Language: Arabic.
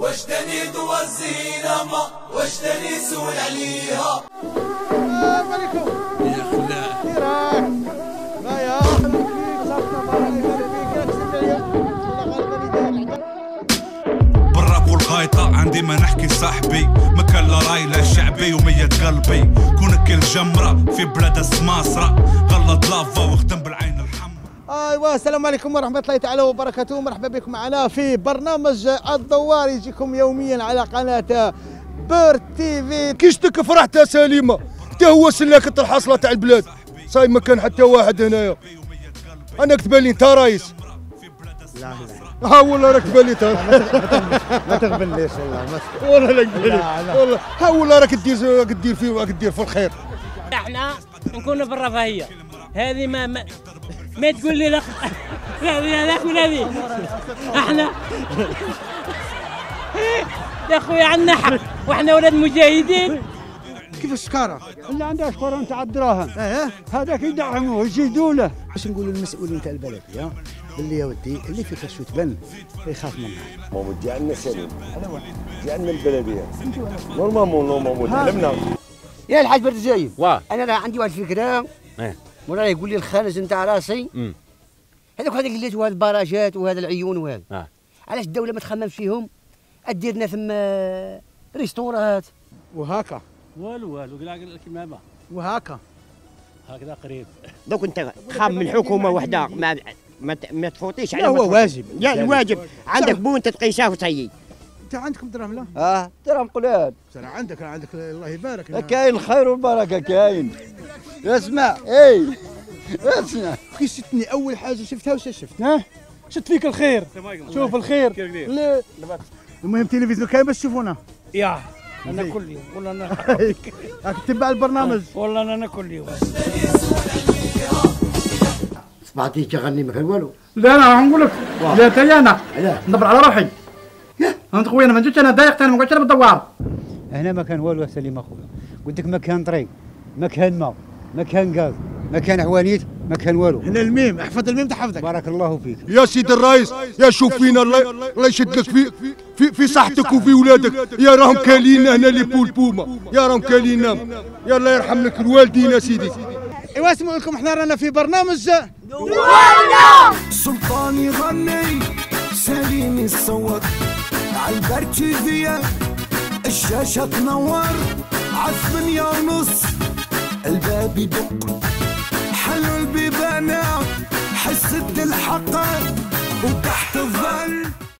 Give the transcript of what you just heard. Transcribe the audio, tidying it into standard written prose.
واشتني دوا الزينما واشتني سول عليها. السلام عليكم يا خلا كي راك؟ ما يا خليك صافنا بالراب والغايطة عندي ما نحكي صاحبي، ما كان لا راي لا شعبي ومية قلبي، كون كل جمرة في بلاد سماسرة غلط لافا واخدم بالعين الحمراء. ايوا السلام عليكم ورحمه الله تعالى وبركاته، مرحبا بكم معنا في برنامج الدوار يجيكم يوميا على قناه بير تي في. كيشتك فرحتها سليمه، حتى هو سلاكة الحصله تاع البلاد، صاي ما كان حتى واحد هنايا. انا كتبان لي انت رايس. لا ها والله راك تبان لي انت. ما تغبنليش والله والله لا تبان لي والله. ها والله راك دير في الخير. احنا نكون في الرفاهيه هذه ما تقول لي لا لا ولا ذي احنا يا خويا عندنا حق واحنا ولاد مجاهدين. كيف السكاره؟ اللي عنده شكون تاع الدراهم هذاك يدعموه يزيدوا له. باش نقولوا للمسؤولين تاع البلد باللي يا ودي اللي في كرشو تبان يخاف منها. مامو جعلنا سليم، جعلنا البلديه نورمالمون تعلمنا. يا الحاج برد جاي انا راه عندي واحد الفكره. مولاي يقول لي الخانز نتاع راسي هذوك اللي هذه البراجات وهذا العيون وهذا علاش الدوله ما تخممش فيهم؟ ادير لنا ثم ريستورات وهكا والو كيما ما وهكا هكذا قريب. دوك انت خام من حكومه وحده ما تفوتيش على هو واجب. يا الواجب عندك بون تقيساه وتسيي. انت عندكم درهم لا؟ درهم قلال. سنة عندك الله يبارك. كاين الخير والبركه كاين. اسمع اسمع كي شفتني اول حاجه شفتها واش شفت؟ شفت فيك الخير. شوف الخير. المهم تلفزيون كاين باش تشوفونا. يا انا كل يوم والله انا راك تتبع البرنامج. والله انا كل يوم. سمعتي تغني ما كان والو. لا انا نقول لك لا تاي انا ندبر على روحي. انت خويا انا ما جيتش انا ضايقت انا ما قلتش انا بالدوار. هنا ما كان والو سليم اخويا، قلت لك ما كان طريق، ما كان ماء، ما كان غاز، ما كان حوانيت، ما كان والو. هنا الميم، احفظ الميم تحفظك. بارك الله فيك. يا سيدي الرئيس، يا شوف فينا الله يشد لك في صحتك وفي ولادك. يا راهم كالين هنا لي بوما، يا راهم كالين. يا الله يرحم لك الوالدين يا سيدي. ايوا اسمعوا لكم، احنا رانا في برنامج دوارنا. سلطان يغني سليم يصوت عالبر تيفيا، الشاشة تنور عالثمانية ونص، الباب يدق حلوا البيبانة، حسة الحق وتحت الظل.